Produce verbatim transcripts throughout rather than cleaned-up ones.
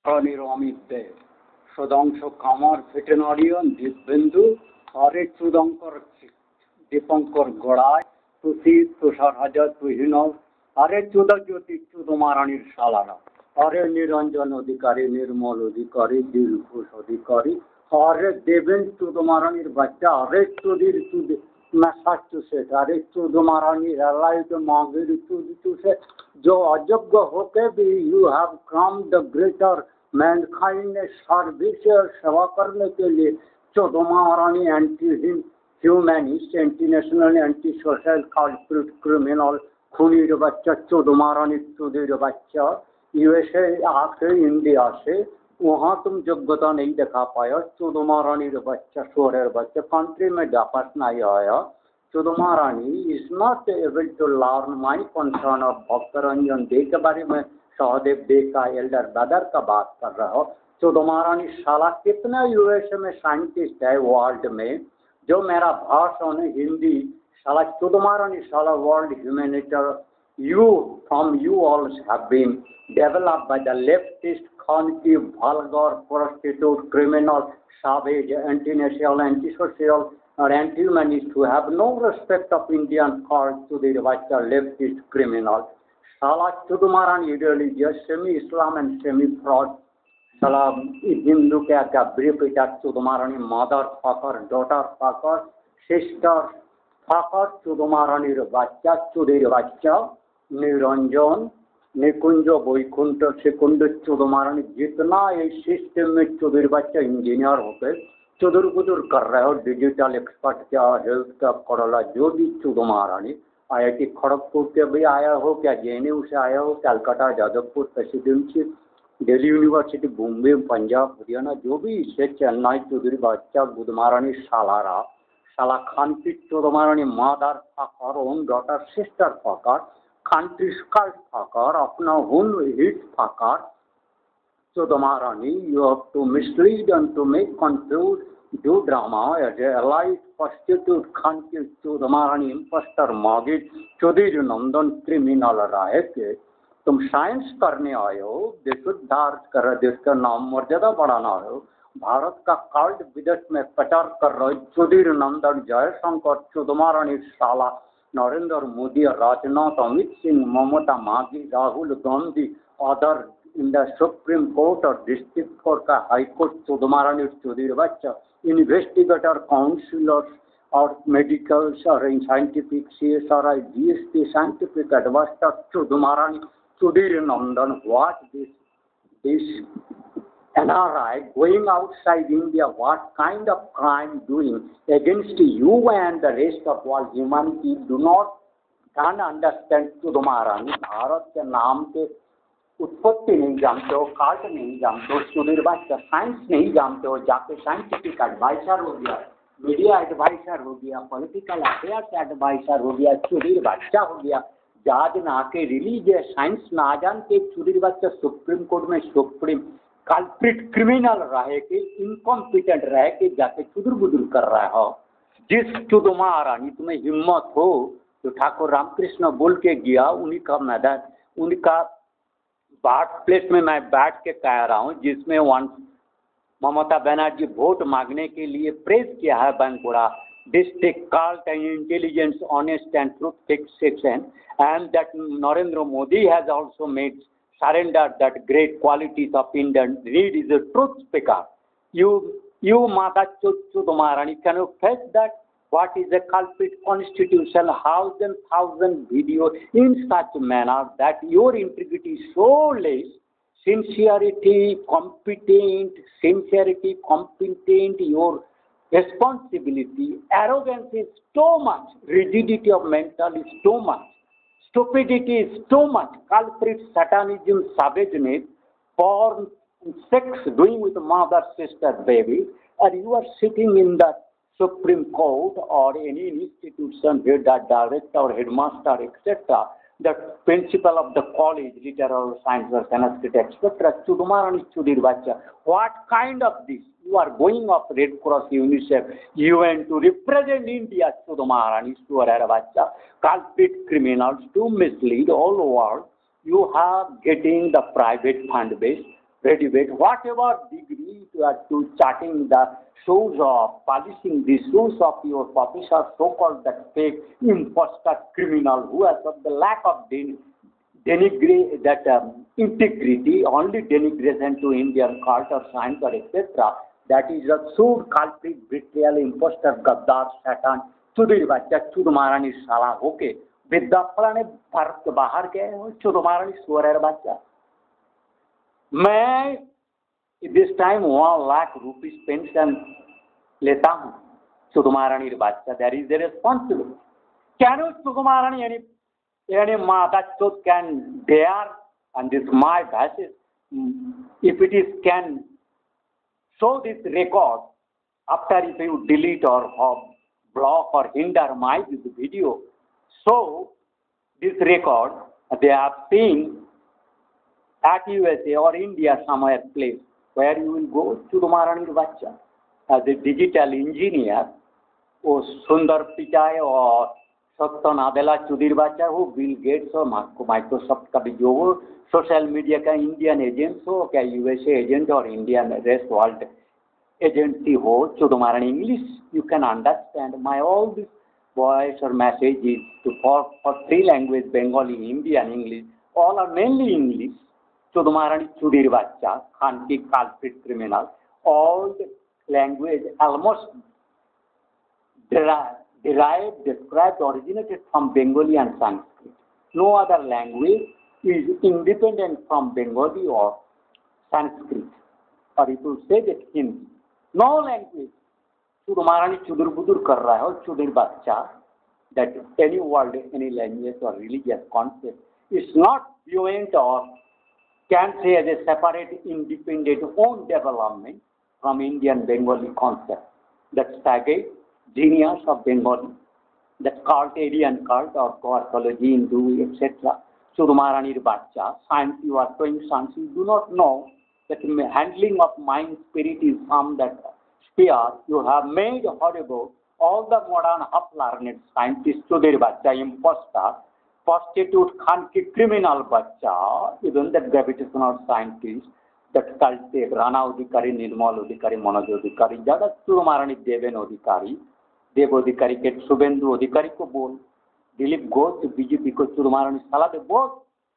অনিরমিত দে সদংশ কামার ভেটেরিনারিয়ান দীপবিন্দু হরে চুদঙ্কর দীপঙ্কর গড়ায় তুষি তুষার হাজার তুহিন হরে চুদজ্যোতি চুদমারানির শালারা হরে নিরঞ্জন অধিকারী নির্মল অধিকারী দিলখুশ অধিকারী হরে দেবেন চুদমারানির বাচ্চা হরে চুদির চুদ मैसाचुसेट अरे चुदमारानी एलाइड मांगिर चुदचुसेट जो अयोग्य होके भी you have come the greater mankind ने सर्विस सेवा करने के लिए चुदमारानी anti humanist anti national anti social culprit criminal खूनीर बच्चा चुदमारानी चुदीर बच्चा यूएसए आके इंडिया से वहाँ तुम योग्यता नहीं दिखा पाया चुदमारानी बच्चा शोरेर बच्चा कंट्री में वापस नहीं आया चुदमारानी is not able to learn my concern of भक्तरंजन दे के बारे में सहदेव दे का एल्डर ब्रदर का बात कर रहा हो चुदमारानी साला कितना यूएसए में साइंटिस्ट है वर्ल्ड में जो मेरा भाषण हिंदी साला चुदमारानी साला world humanitarian you from you also have been developed by the leftist khonki vulgar prostitute criminal savage anti-national anti-social or anti-humanist who have no respect of Indian called to the bachcha leftist criminal sala chudumarani religious semi Islam and semi fraud sala Hindu ke ka brief ita chudumarani mother fucker daughter fucker sister fucker chudumarani bachcha chudir bachcha Niranjan Nikunj Vaikunth सेकुंड चुदमारानी जितना ये system में चुदर बच्चा engineer होकर चुदर बुदर कर रहे हो डिजिटल एक्सपर्ट क्या हेल्थ का करला जो भी चुदमारानी आईआईटी खड़गपुर के भी आया हो क्या जेएनयू से आया हो कलकत्ता जादवपुर प्रेसिडेंसी दिल्ली यूनिवर्सिटी बॉम्बे पंजाब हरियाणा जो भी से चेन्नई चुदर बच्चा गुदमारानी सालारा साला खानपीट चुदमारानी mother fucker own daughter sister fucker country cult fucker, अपना own hit fucker. So the Maharani, you have to mislead and to make confuse, do drama as a allied prostitute country to the Maharani imposter Magid Choudhury Nandan criminal रहे के तुम science करने आए हो देशोद्धार कर देश का नाम मर्यादा बढ़ाना हो भारत का कल्ट विदेश में प्रचार कर रहे चौधरी नंदन जयशंकर चुदमारानी साला Narendra Modi Rajnath Amit Singh Mamata Manjhi Rahul Gandhi other in the supreme court और डिस्ट्रिक्ट कोर्ट का हाई कोर्ट चुदमारानी चौधरी बच्चा इन्वेस्टिगेटर काउंसिलर्स और मेडिकल्स और scientific C S I R G S T scientific adviser चुदमारानी Choudhury Nandan what this this N R I going outside India, what kind of crime doing against you and the rest of world humanity do not can understand चुदमारानी भारत के नाम के उत्पत्ति नहीं जानते हो card नहीं जानते हो चुदीर बच्चा साइंस नहीं जानते हो जाके साइंटिफिक एडवाइजर हो गया मीडिया एडवाइजर हो गया पॉलिटिकल अफेयर्स एडवाइजर हो गया चुदीर बच्चा हो गया जाज ना के रिलीजियस साइंस ना जान के चुदीर बच्चा सुप्रीम कोर्ट में सुप्रीम कल्प्रिट क्रिमिनल रहे के इनकॉम्पिटेंट रहे के जाके चुदुर बुदुर कर रहा हो जिस चुदमारानी तुम्हें हिम्मत हो तो ठाकुर रामकृष्ण बोल के गया उन्हीं का मैदान उनका बाट प्लेस में मैं बैठ के कह रहा हूँ जिसमें वन ममता बनर्जी वोट मांगने के लिए प्रेस किया है Bankura district cult and intelligence honest and truth fixation and that Narendra Modi has also made surrender that great qualities of Indian need is a truth speaker. You, you Mata Chudmarani, can you face that? What is a culprit constitution? Thousand, thousand videos in such manner that your integrity is so less, sincerity, competent, sincerity, competent, your responsibility, arrogance is too much, rigidity of mental is too much. Stupidity is too much. Culprit satanism, savageness, porn, sex, doing with mother, sister, baby, and you are sitting in the Supreme Court or any institution where the director or headmaster, et cetera, the principal of the college, literary science or Sanskrit, et cetera, Chudmarani Chudir Bacha. What kind of this? You are going off Red Cross, UNICEF, U N to represent India, Chudmarani, Suarera Bacha, culprit criminals to mislead all world. You are getting the private fund base. ready weight, whatever degree you are to charting the shoes of, polishing the shoes of your professor, so-called that fake imposter criminal who has got the lack of den- denigrate that um, integrity, only denigration to Indian culture, science, or et cetera. That is a sure culprit, betrayal, imposter, gaddar, Satan, चुदीर बच्चा चुद महारानी साला होके विद्या फलाने भारत के बाहर गए हो चुद महारानी सुअर बच्चा मैं this time one lakh rupees pension लेता हूँ चुद महारानी बच्चा that is the responsible can चुद महारानी यानी यानी माता चुद can dare and this my bases if it is can show this record after if you delete or uh, block or hinder my this video. So this record they have seen at U S A or India somewhere place where you will go to the Maharani Bacha as a digital engineer or Sundar Pichai or Satya Nadella Chudhir Bacha who Bill Gates or Microsoft का भी जो वो social media का Indian agent हो क्या USA agent और Indian rest world agency हो जो तुम्हारा English you can understand my all this voice और message is to for for three language Bengali Indian English all are mainly English जो तुम्हारा चुदीर बच्चा खान की culprit criminal all the language almost derived, described, originated from Bengali and Sanskrit. No other language is independent from Bengali or Sanskrit. Or if you say that Hindi, no language. Chud Maharani chudur budur kar raha hai, chudir bachcha, that any word, any language or religious concept is not fluent or can say as a separate, independent, own development from Indian Bengali concept. That's Sage, genius of Bengali, that cult, Aryan cult or cosmology, Hindu, et cetera. Chud Maharani Bacha, science, you are doing science, you do not know that handling of mind, spirit is from that sphere. You have made horrible all the modern half-learned scientists, Chudhir Bacha, imposter, prostitute, Khan ki criminal Bacha, even that gravitational scientist, that culted Rana Odhikari, Nirmal Odhikari, Manoj Odhikari, Jada Chud Maharani Deven Odhikari, Dev Adhikari के शुभेंदु अधिकारी को बोल Dilip Ghosh BJP को चुद महारानी साला दे बोल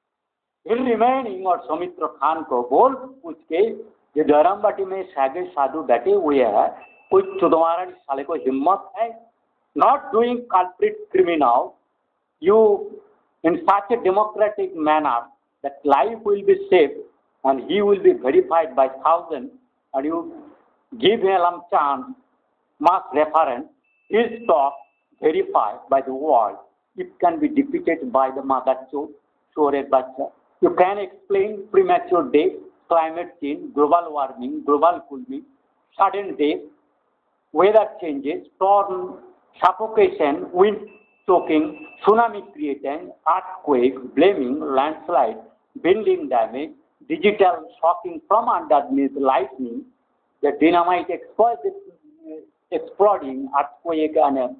in remaining और सौमित्र खान को बोल पूछ के ये धर्मबाटी में सागे साधु बैठे हुए हैं कोई चुद महारानी साले को हिम्मत है not doing culprit criminal you in such a democratic manner that life will be safe and he will be verified by thousand and you give him chance mass reference his talk verified by the world, it can be defeated by the Magacho, Shore Bacha. You can explain premature death, climate change, global warming, global cooling, sudden death, weather changes, storm, suffocation, wind choking, tsunami creating, earthquake, blaming, landslide, building damage, digital shocking from underneath lightning, the dynamite explosion. Exploding, earthquake and uh,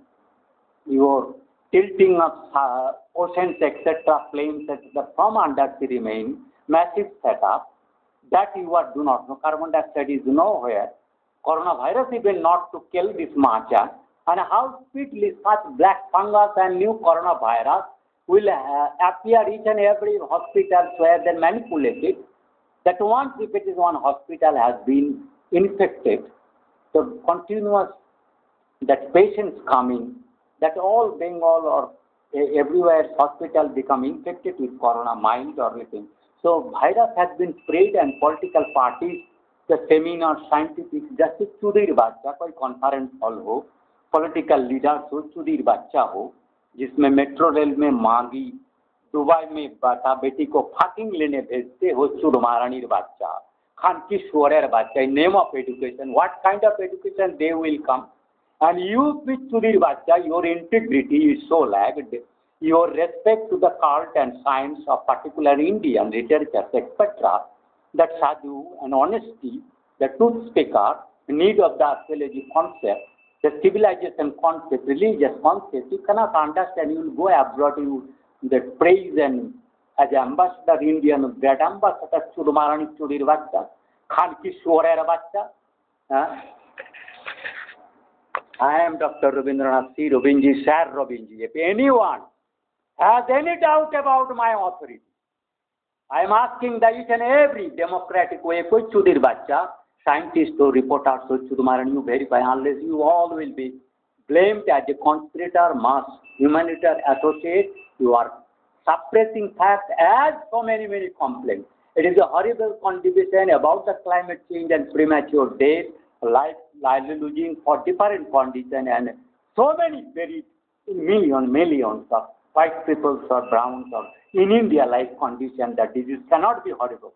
your tilting of uh, oceans, et cetera, flames, et cetera, from under the remain, massive setup, that you are do not know. Carbon dioxide is nowhere. Coronavirus even not to kill this macha. And how speedily such black fungus and new coronavirus will uh, appear each and every hospital where they manipulate it. That once if it is one hospital has been infected, the continuous that patients coming, that all Bengal or uh, everywhere hospital become infected with corona, mild or anything. So virus has been spread and political parties, the seminar, scientific, just Chudhir Bacha, कोई conference hall हो, political leaders हो, Chudhir Bacha हो, जिसमें metro rail में मांगी, Dubai में बेटा बेटी को फाकिंग लेने भेजते हो चुद महारानी बच्चा खान की शोरेर बच्चा in name of education what kind of education they will come and you with Sudhir Bachcha your integrity is so lagged your respect to the cult and science of particular Indian literature et cetera that sadhu and honesty the truth speaker need of the archaeology concept the civilization concept religious concept you cannot understand you will go abroad you the praise and as ambassador Indian great ambassador চুদমারানি চুরির বাচ্চা খান কিশোরের বাচ্চা হ্যাঁ I am Doctor Rabindranath C. Robinji, Sir Robinji. If anyone has any doubt about my authority, I am asking that each and every democratic way, koi chudir bacha, scientists or reporters or chudmaran, you verify, unless you all will be blamed as a conspirator, mass humanitarian associate, you are suppressing facts as so many, many complaints. It is a horrible contribution about the climate change and premature death, life, life losing for different conditions, and so many, very millions, millions of white people or browns or in India life condition that disease cannot be horrible.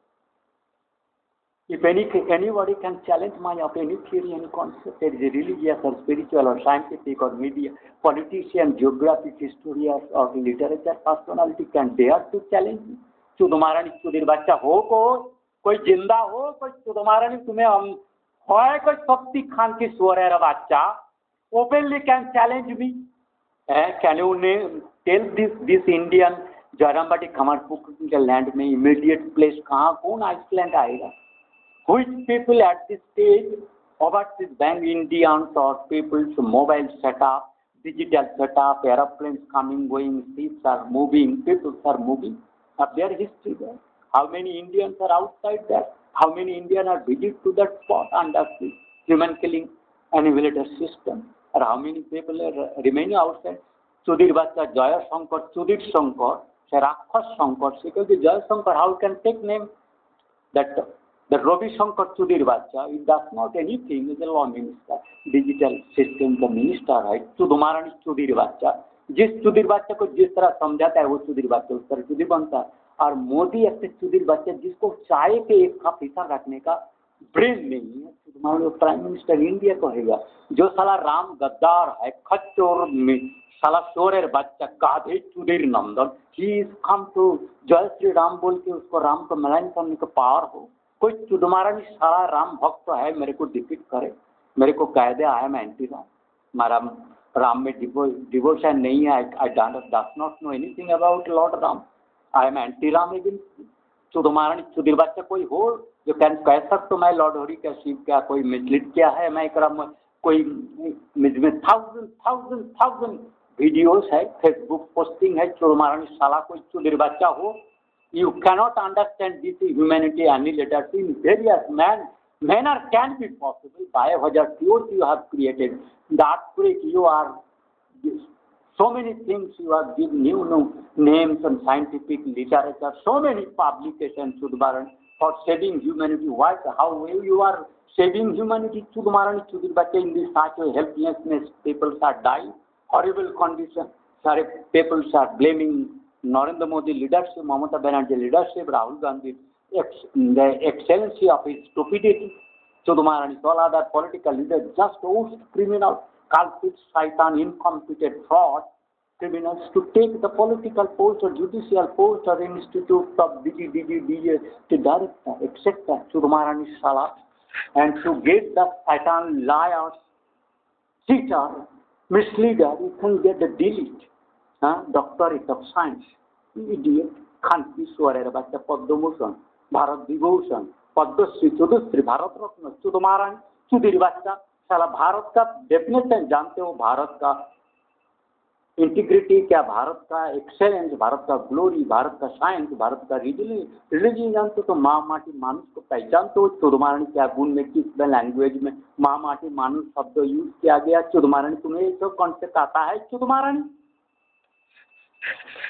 If any anybody can challenge my of any theory, any concept, there is a religious or spiritual or scientific or media, politician, geographic, historian or literature personality can dare to challenge me. चुदमारानी चुदिर बच्चा हो को कोई जिंदा हो कोई चुदमारानी तुम्हें हम होए कोई शक्ति खान की स्वरेर बच्चा openly can challenge me. Eh, can you name tell this this Indian Jayrambati खमरपुर के लैंड में इमीडिएट प्लेस कहाँ कौन आइसलैंड आएगा? Which people at this stage overseas bank Indians or people's mobile setup, digital setup, aeroplanes coming, going, ships are moving, people are moving. Of their history there. How many Indians are outside there? How many Indians are visit to that spot under the human killing annihilator system? Or how many people are remaining outside? Sudir Bacha, Jaya Shankar, Sudir Shankar, Rakhas Shankar, because the Jaya Shankar, how can take name? That the Ravi Shankar Sudir Bacha, it does not anything, is a law minister, digital system, the minister, right? Sudumarani Sudir Bacha. जिस चुदिर बच्चे को जिस तरह समझाता है वो चुदिर बच्चे उस तरह चुदिर बनता है और मोदी ऐसे चुदिर बच्चे जिसको चाय के एक कप हिस्सा रखने का ब्रेन नहीं है तो प्राइम मिनिस्टर इंडिया कहेगा जो साला राम गद्दार है खच्चोर में साला शोरेर बच्चा गाधे चुदिर नंदन ही इज कम टू जय श्री राम बोल के उसको राम को मलाइन करने का पावर हो कोई चुदमारा नहीं साला राम भक्त है मेरे को डिफीट करे मेरे को कह दे आई एम एंटी राम हमारा राम में डिवोशन नहीं है I does not know anything about lord Ram I am anti Ram लेकिन चुदमारण चुदिर बच्चा कोई हो जो कैन कह सकते मैं लॉर्ड हरी का शिव क्या कोई मिसलीड क्या है मैं क्रम कोई में थाउजेंड थाउजेंड थाउजेंड वीडियोस है फेसबुक पोस्टिंग है चुदमारण साला कोई चुदिर बच्चा हो you cannot understand this humanity annihilator in various man manner can be possible by hazard cures you have created that freak you are so many things you have given new new names and scientific literature so many publications Chudmaran for saving humanity what how you are saving humanity Chudmaran Chudir Bache in this such a helplessness people are dying horrible condition sorry people are blaming Narendra Modi leadership Mamata Banerjee leadership Rahul Gandhi the excellency of his stupidity. Chudmarani, all other political leaders, just host criminal, culprits, shaitan, incompetent, fraud, criminals to take the political post or judicial post or institute of D G, D G, D G, to director, et cetera. Chudmarani Shala, and to get the shaitan, liars, cheater, misleader, you can get the delete, huh? Doctorate of science, idiot, Khanki Swarer, but the Padmosan. Bharat Vibhushan Padmashri चतुश्री भारत रत्न चुदमारानी चुदिर बच्चा साला भारत का definition जानते हो भारत का integrity क्या भारत का एक्सेलेंस भारत का ग्लोरी भारत का साइंस भारत का रिलीजन जानते तो माँ माटी मानुष को पहचानते हो चुदमारानी क्या गुण में किस लैंग्वेज में माँ माटी मानुष शब्द यूज किया गया चुदमारानी तुम्हें ये सब कॉन्सेप्ट आता है चुदमारानी